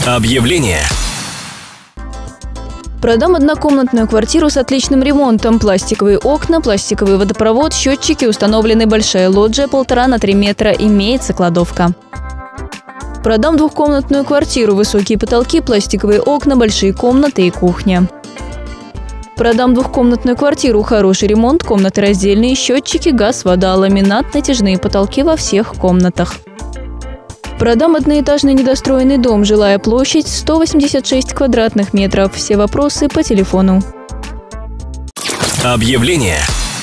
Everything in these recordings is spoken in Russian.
Объявление. Продам однокомнатную квартиру с отличным ремонтом. Пластиковые окна, пластиковый водопровод, счетчики, установлены большая лоджия 1,5 на 3 метра, имеется кладовка. Продам двухкомнатную квартиру, высокие потолки, пластиковые окна, большие комнаты и кухня. Продам двухкомнатную квартиру, хороший ремонт, комнаты раздельные, счетчики, газ, вода, ламинат, натяжные потолки во всех комнатах. Продам одноэтажный недостроенный дом, жилая площадь 186 квадратных метров. Все вопросы по телефону. Объявление.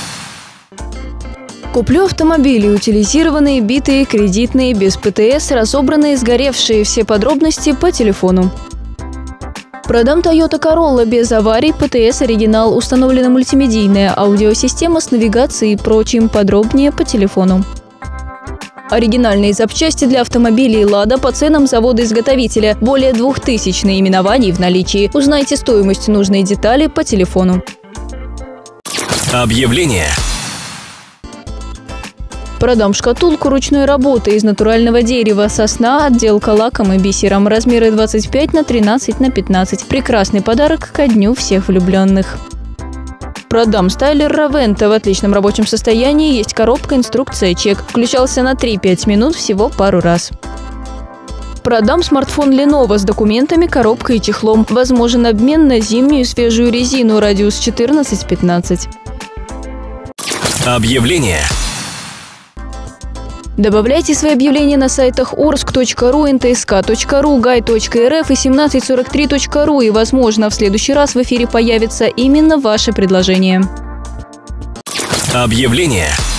Куплю автомобили, утилизированные, битые, кредитные, без ПТС, разобранные, сгоревшие. Все подробности по телефону. Продам Toyota Corolla без аварий, ПТС, оригинал, установлена мультимедийная аудиосистема с навигацией и прочим. Подробнее по телефону. Оригинальные запчасти для автомобилей «Лада» по ценам завода-изготовителя. Более 2000 наименований в наличии. Узнайте стоимость нужной детали по телефону. Объявление. Продам шкатулку ручной работы из натурального дерева, сосна, отделка лаком и бисером. Размеры 25 на 13 на 15. Прекрасный подарок ко дню всех влюбленных. Продам стайлер Равента в отличном рабочем состоянии. Есть коробка, инструкция, чек. Включался на 3-5 минут всего пару раз. Продам смартфон Lenovo с документами, коробкой и чехлом. Возможен обмен на зимнюю свежую резину, радиус 14-15. Объявление. Добавляйте свои объявления на сайтах orsk.ru, ntsk.ru, guy.rf и 1743.ru, и, возможно, в следующий раз в эфире появится именно ваше предложение. Объявление.